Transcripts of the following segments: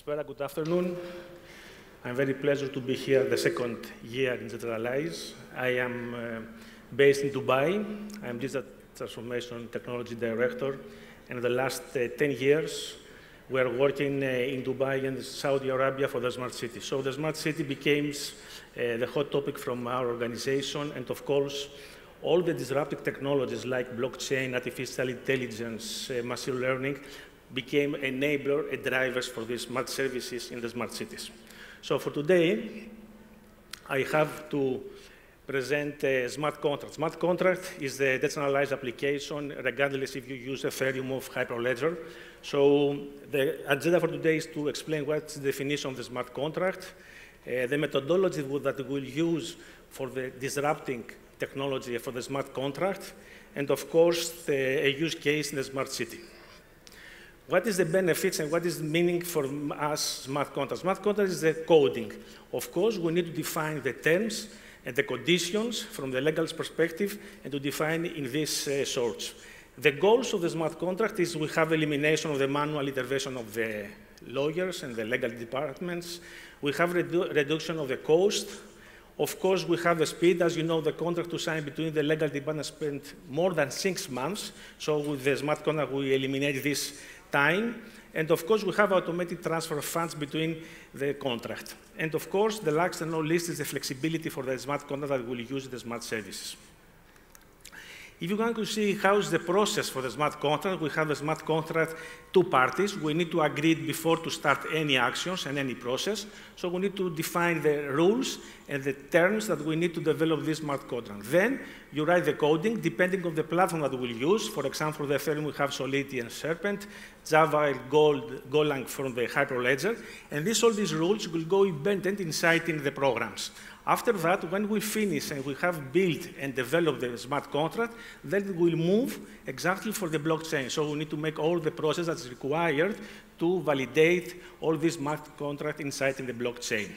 Vera, good afternoon. I'm very pleased to be here the second year in Decentralized. I am based in Dubai. I'm Digital Transformation Technology Director, and in the last 10 years, we are working in Dubai and Saudi Arabia for the Smart City. So the Smart City became the hot topic from our organization, and of course, all the disruptive technologies like blockchain, artificial intelligence, machine learning became enabler and drivers for these smart services in the smart cities. So for today, I have to present a smart contract. Smart contract is the decentralized application, regardless if you use Ethereum or Hyperledger. So the agenda for today is to explain what's the definition of the smart contract, the methodology that we'll use for the disrupting technology for the smart contract, and of course, a use case in the smart city. What is the benefits and what is the meaning for us smart contract? Smart contract is the coding. Of course, we need to define the terms and the conditions from the legal perspective and to define in these sorts. The goals of the smart contract is we have elimination of the manual intervention of the lawyers and the legal departments. We have reduction of the cost. Of course, we have the speed. As you know, the contract to sign between the legal department spent more than 6 months. So with the smart contract, we eliminate this time. And of course, we have automatic transfer of funds between the contract. And of course, the last and not least is the flexibility for the smart contract that will use the smart services. If you want to see how is the process for the smart contract, we have the smart contract 2 parties. We need to agree before to start any actions and any process. So we need to define the rules and the terms that we need to develop this smart contract. Then you write the coding depending on the platform that we'll use. For example, the Ethereum we have Solidity and Serpent, Java and Golang from the Hyperledger. And all these rules will go embedded inside in the programs. After that, when we finish and we have built and developed the smart contract, then we'll move exactly for the blockchain. So we need to make all the process that's required to validate all this smart contract inside in the blockchain.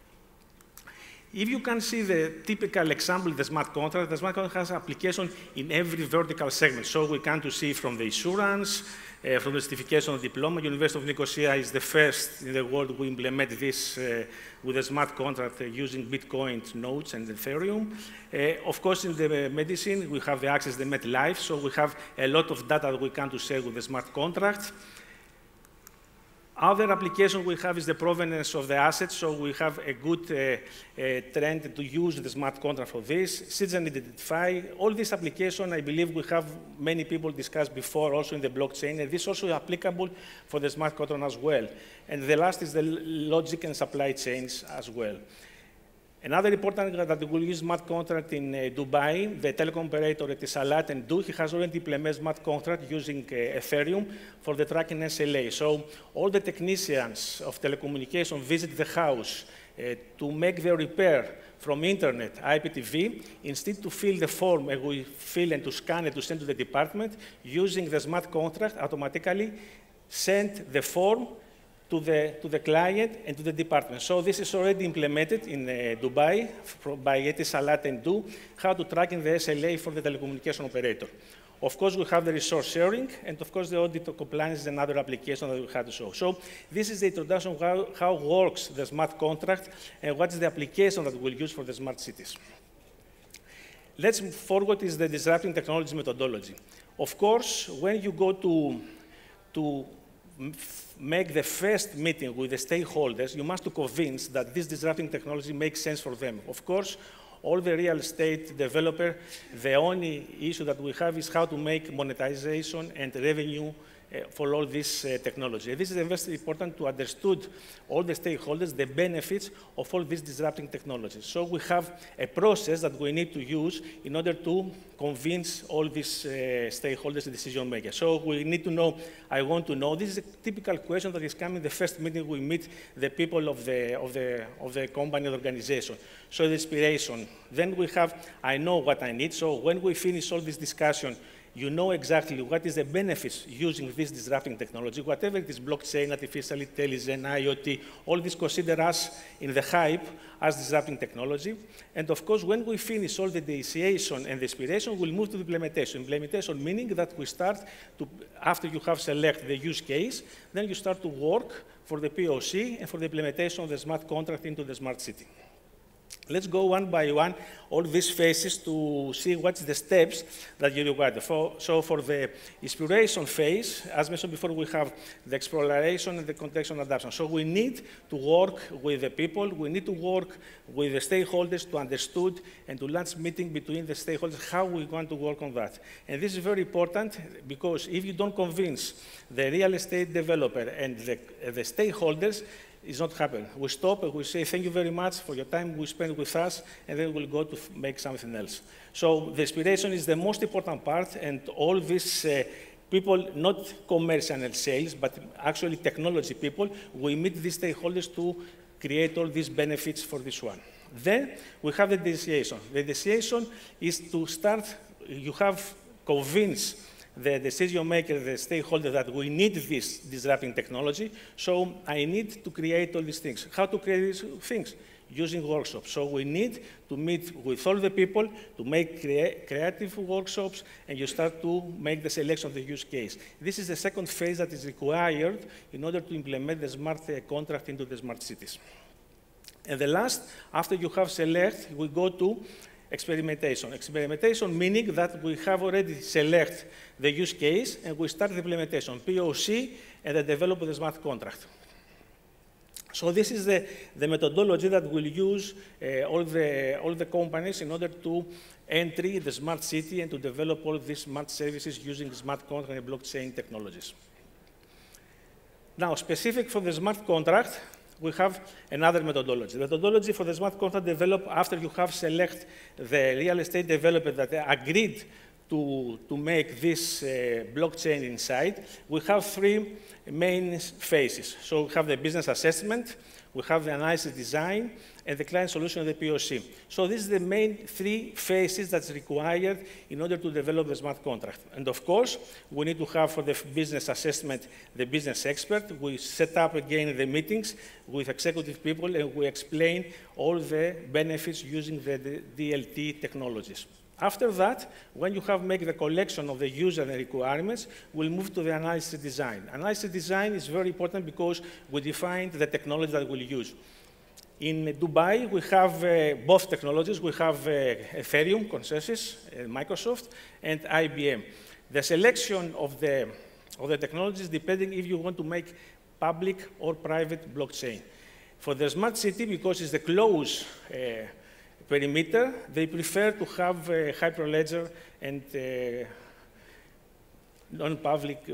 If you can see the typical example of the smart contract has application in every vertical segment. So we can to see from the insurance, from the certification of diploma. University of Nicosia is the first in the world who implement this with a smart contract using Bitcoin nodes and Ethereum. Of course, in the medicine, we have the access to MedLife. So we have a lot of data that we can to share with the smart contract. Other application we have is the provenance of the assets, so we have a good trend to use the smart contract for this. Citizen identify, all these applications, I believe we have many people discussed before also in the blockchain, and this also is applicable for the smart contract as well. And the last is the logic and supply chains as well. Another important that we will use smart contract in Dubai, the telecom operator Etisalat and he has already implemented smart contract using Ethereum for the tracking SLA. So all the technicians of telecommunication visit the house to make the repair from internet, IPTV, instead to fill the form and we fill and to scan it to send to the department, using the smart contract automatically send the form to the client and to the department. So this is already implemented in Dubai by Etisalat and how to track in the SLA for the telecommunication operator. Of course, we have the resource sharing, and of course, the audit of compliance is another application that we have to show. So this is the introduction of how works the smart contract and what is the application that we'll use for the smart cities. Let's move forward is the disrupting technology methodology. Of course, when you go to make the first meeting with the stakeholders, you must convince that this disrupting technology makes sense for them. Of course, all the real estate developer, the only issue that we have is how to make monetization and revenue for all this technology. This is very important to understand all the stakeholders, the benefits of all these disrupting technologies. So we have a process that we need to use in order to convince all these stakeholders and decision makers. So we need to know, I want to know, this is a typical question that is coming the first meeting we meet the people of the company or organization. So the inspiration. Then we have, I know what I need. So when we finish all this discussion, you know exactly what is the benefits using this disrupting technology, whatever it is, blockchain, artificial intelligence, IoT, all this consider us in the hype as disrupting technology. And of course, when we finish all the initiation and the inspiration, we'll move to the implementation. Implementation meaning that we start to, after you have selected the use case, then you start to work for the POC and for the implementation of the smart contract into the smart city. Let's go one by one, all these phases, to see what's the steps that you require. So for the inspiration phase, as mentioned before, we have the exploration and the contextual adaptation. So we need to work with the people, we need to work with the stakeholders to understand and to launch meeting between the stakeholders, how we want to work on that. And this is very important because if you don't convince the real estate developer and the stakeholders, it's not happening. We stop and we say, thank you very much for your time we spent with us, and then we'll go to make something else. So the inspiration is the most important part, and all these people, not commercial and sales, but actually technology people, we meet these stakeholders to create all these benefits for this one. Then we have the initiation. The initiation is to start, you have convinced the decision maker, the stakeholder, that we need this disrupting technology, so I need to create all these things. How to create these things? Using workshops. So we need to meet with all the people to make creative workshops, and you start to make the selection of the use case. This is the second phase that is required in order to implement the smart contract into the smart cities. And the last, after you have selected, we go to experimentation. Experimentation meaning that we have already selected the use case and we start the implementation, POC, and then develop the smart contract. So this is the methodology that we'll use all the companies in order to enter the smart city and to develop all these smart services using smart contract and blockchain technologies. Now, specific for the smart contract, we have another methodology. The methodology for the smart contract developed after you have selected the real estate developer that agreed to make this blockchain inside. We have three main phases. So we have the business assessment, we have the analysis design, and the client solution of the POC. So this is the main three phases that's required in order to develop the smart contract. And of course, we need to have for the business assessment the business expert. We set up again the meetings with executive people, and we explain all the benefits using the DLT technologies. After that, when you have made the collection of the user and the requirements, we'll move to the analysis design. Analysis design is very important because we defined the technology that we'll use. In Dubai, we have both technologies. We have Ethereum, consensus, Microsoft, and IBM. The selection of the technologies depending if you want to make public or private blockchain. For the smart city, because it's the closed perimeter, they prefer to have Hyperledger and non-public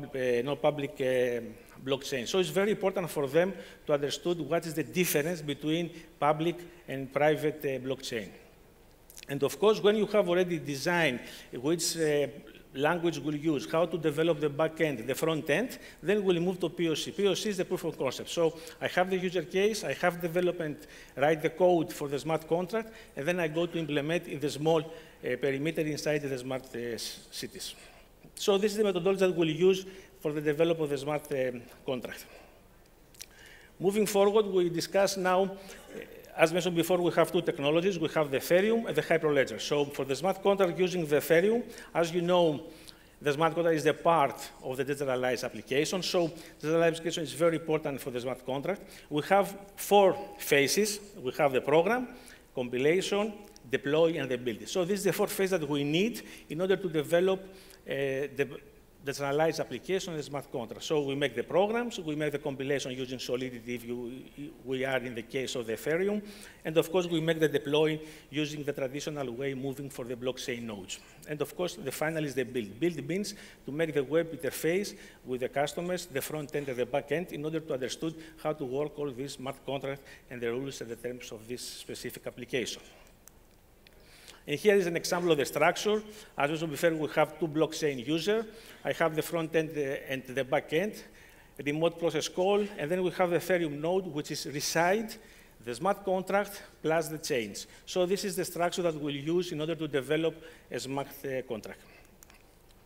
blockchain. So it's very important for them to understand what is the difference between public and private blockchain. And of course, when you have already designed which language we'll use, how to develop the back end, the front end, then we'll move to POC. POC is the proof of concept. So I have the user case, I have development, write the code for the smart contract, and then I go to implement in the small perimeter inside the smart cities. So this is the methodology that we'll use for the development of the smart contract. Moving forward, we discuss now, as mentioned before, we have two technologies. We have the Ethereum and the Hyperledger. So for the smart contract using the Ethereum, as you know, the smart contract is the part of the decentralized application. So decentralized application is very important for the smart contract. We have four phases. We have the program, compilation, deploy, and the build. So this is the four phases that we need in order to develop the decentralized application and the smart contract. So we make the programs, we make the compilation using Solidity if we are in the case of the Ethereum, and of course we make the deploy using the traditional way, moving for the blockchain nodes. And of course the final is the build. Build means to make the web interface with the customers, the front end and the back end, in order to understand how to work all these smart contracts and the rules and the terms of this specific application. And here is an example of the structure. As also before, we have two blockchain users. I have the front end and the back end, a remote process call, and then we have the Ethereum node, which is reside, the smart contract, plus the chains. So this is the structure that we'll use in order to develop a smart contract.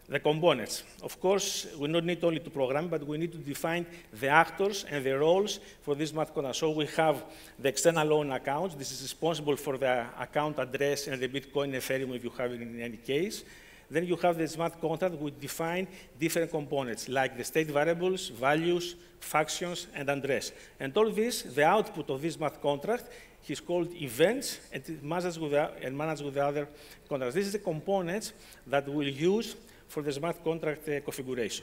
The components. Of course, we don't need only to program, but we need to define the actors and the roles for this smart contract. So we have the external loan accounts. This is responsible for the account address and the Bitcoin Ethereum if you have it in any case. Then you have the smart contract which define different components like the state variables, values, functions, and address. And all this, the output of this smart contract is called events and it manages with the other contracts. This is the components that we'll use for the smart contract configuration.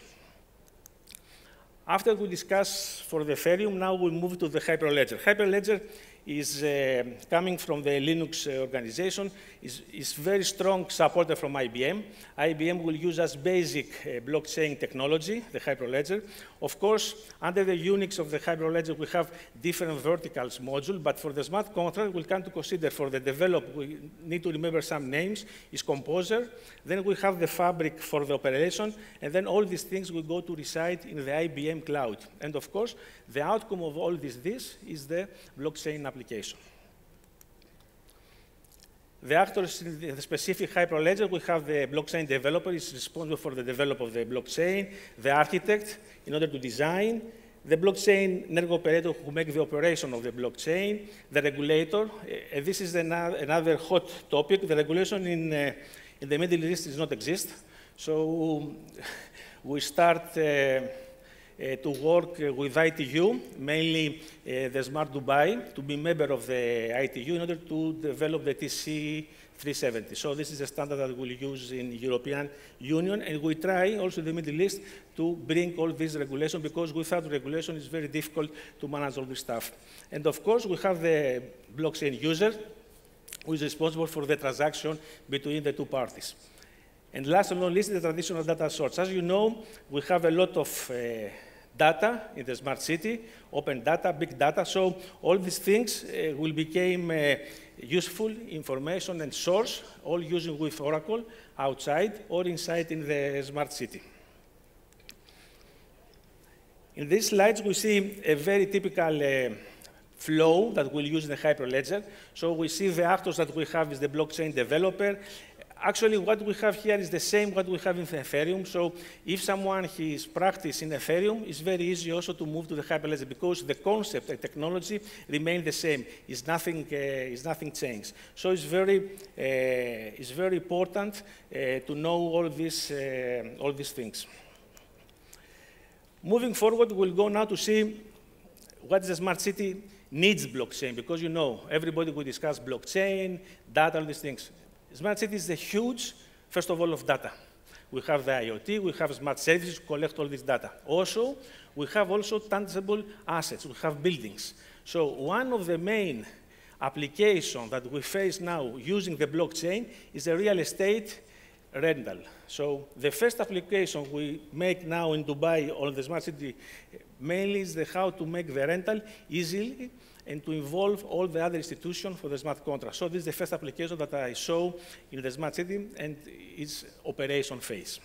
After we discuss for the Ethereum, now we move to the Hyperledger. Hyperledger is coming from the Linux organization, is very strong supporter from IBM. IBM will use as basic blockchain technology, the Hyperledger. Of course, under the Unix of the Hyperledger, we have different verticals module, but for the smart contract, we come to consider for the develop, we need to remember some names, is Composer, then we have the Fabric for the operation, and then all these things will go to reside in the IBM cloud. And of course, the outcome of all this is the blockchain application. The actors in the specific Hyperledger, we have the blockchain developer is responsible for the development of the blockchain, the architect in order to design, the blockchain network operator who make the operation of the blockchain, the regulator. This is another hot topic. The regulation in the Middle East does not exist. So we start to work with ITU, mainly the Smart Dubai, to be member of the ITU in order to develop the TC 370. So this is a standard that we'll use in the European Union, and we try also in the Middle East to bring all this regulation, because without regulation it's very difficult to manage all this stuff. And of course, we have the blockchain user, who is responsible for the transaction between the two parties. And last but not least, the traditional data source. As you know, we have a lot of data in the smart city, open data, big data. So all these things will become useful information and source, all using with Oracle outside or inside in the smart city. In these slides, we see a very typical flow that we'll use in the Hyperledger. So we see the actors that we have is the blockchain developer. Actually, what we have here is the same what we have in Ethereum. So if someone is practicing Ethereum, it's very easy also to move to the Hyperledger because the concept and technology remain the same. It's nothing changed. So it's very important to know all these things. Moving forward, we'll go now to see what the smart city needs blockchain, because you know, everybody will discuss blockchain, data, all these things. Smart city is a huge, first of all, of data. We have the IoT, we have smart services to collect all this data. Also, we have also tangible assets, we have buildings. So one of the main applications that we face now using the blockchain is the real estate rental. So the first application we make now in Dubai on the smart city mainly is how to make the rental easily and to involve all the other institutions for the smart contract. So this is the first application that I saw in the smart city and its operation phase.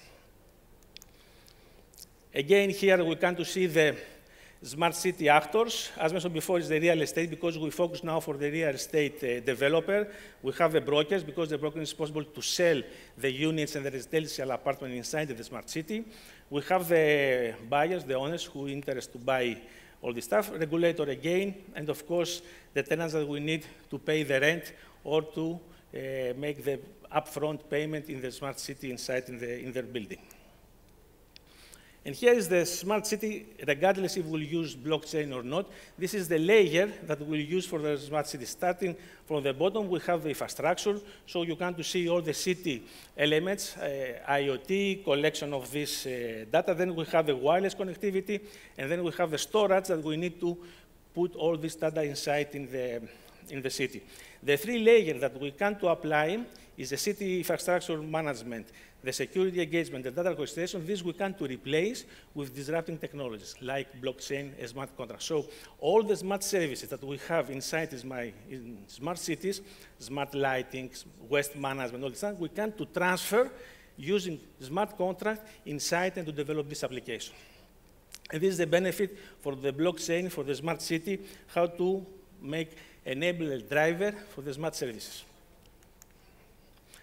Again, here we come to see the smart city actors. As mentioned before, it's the real estate, because we focus now for the real estate developer. We have the brokers, because the broker is possible to sell the units and the residential apartment inside the smart city. We have the buyers, the owners, who are interested to buy all this stuff, regulator again, and of course, the tenants that we need to pay the rent or to make the upfront payment in the smart city inside in their building. And here is the smart city, regardless if we'll use blockchain or not. This is the layer that we'll use for the smart city. Starting from the bottom, we have the infrastructure. So you come to see all the city elements, IoT, collection of this data. Then we have the wireless connectivity. And then we have the storage that we need to put all this data inside in the city. The three layers that we come to apply is the city infrastructure management, the security engagement, the data orchestration. This we can to replace with disrupting technologies like blockchain and smart contracts. So all the smart services that we have inside in smart cities, smart lighting, waste management, all this stuff, we can to transfer using smart contract inside and to develop this application. And this is the benefit for the blockchain, for the smart city, how to enable a driver for the smart services.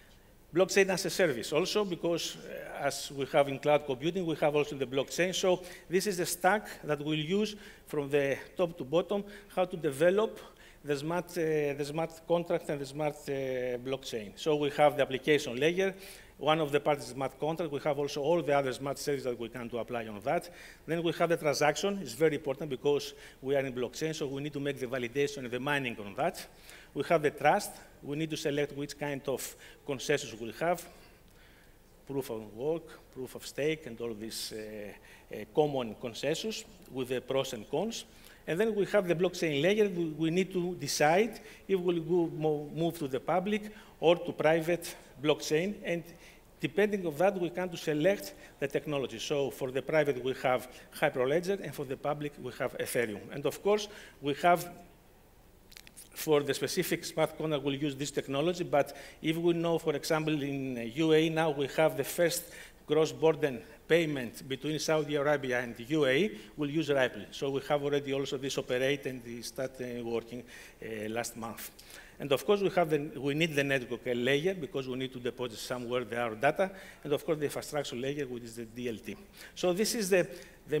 Blockchain as a service also, because as we have in cloud computing, we have also the blockchain. So this is the stack that we'll use from the top to bottom, how to develop the smart contract and the smart blockchain. So we have the application layer. One of the parts is smart contract. We have also all the other smart services that we can to apply on that. Then we have the transaction. It's very important because we are in blockchain, so we need to make the validation and the mining on that. We have the trust. We need to select which kind of consensus we'll have. Proof of work, proof of stake, and all these common consensus with the pros and cons. And then we have the blockchain layer. We need to decide if we'll move to the public or to private blockchain. And depending on that, we can select the technology. So for the private, we have Hyperledger, and for the public, we have Ethereum. And of course, we have, for the specific smart contract, we'll use this technology. But if we know, for example, in UAE now, we have the first cross-border payment between Saudi Arabia and the UAE, we'll use Ripple. So we have already also this operate and it started working last month. And of course, we need the network layer because we need to deposit somewhere our data. And of course, the infrastructure layer, which is the DLT. So this is the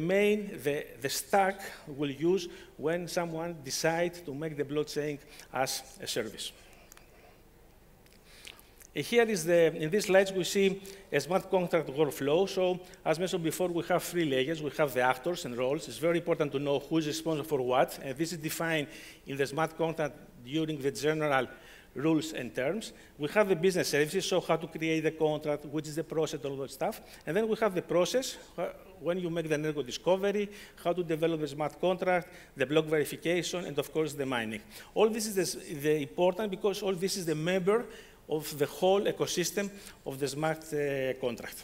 stack we'll use when someone decides to make the blockchain as a service. Here is in these slides, we see a smart contract workflow. So as mentioned before, we have 3 layers. We have the actors and roles. It's very important to know who is responsible for what. And this is defined in the smart contract during the general rules and terms. We have the business services, so how to create the contract, which is the process, all that stuff. And then we have the process, when you make the network discovery, how to develop the smart contract, the block verification, and of course, the mining. All this is important because all this is the member of the whole ecosystem of the smart contract.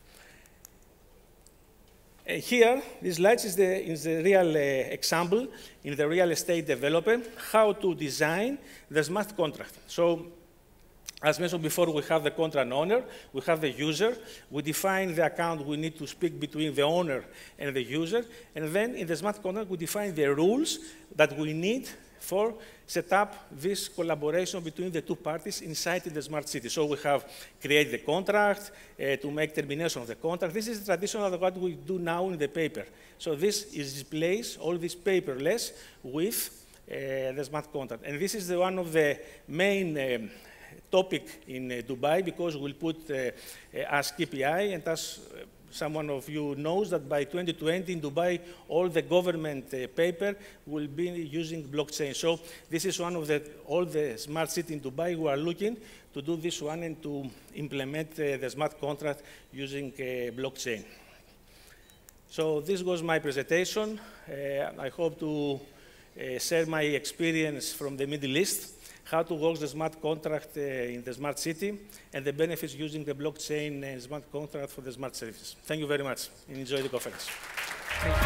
Here, this slide is the real example in the real estate developer, how to design the smart contract. So, as mentioned before, we have the contract owner, we have the user, we define the account we need to speak between the owner and the user, and then in the smart contract, we define the rules that we need for set up this collaboration between the 2 parties inside the smart city. So we have created the contract to make termination of the contract. This is traditional what we do now in the paper. So this is replaced, all this paperless, with the smart contract. And this is one of the main topic in Dubai because we'll put as KPI, and as someone of you knows that by 2020 in Dubai, all the government paper will be using blockchain. So this is one of all the smart cities in Dubai who are looking to do this one and to implement the smart contract using blockchain. So this was my presentation. I hope to share my experience from the Middle East, how to work the smart contract in the smart city, and the benefits using the blockchain and smart contract for the smart services. Thank you very much, and enjoy the conference. Thank you.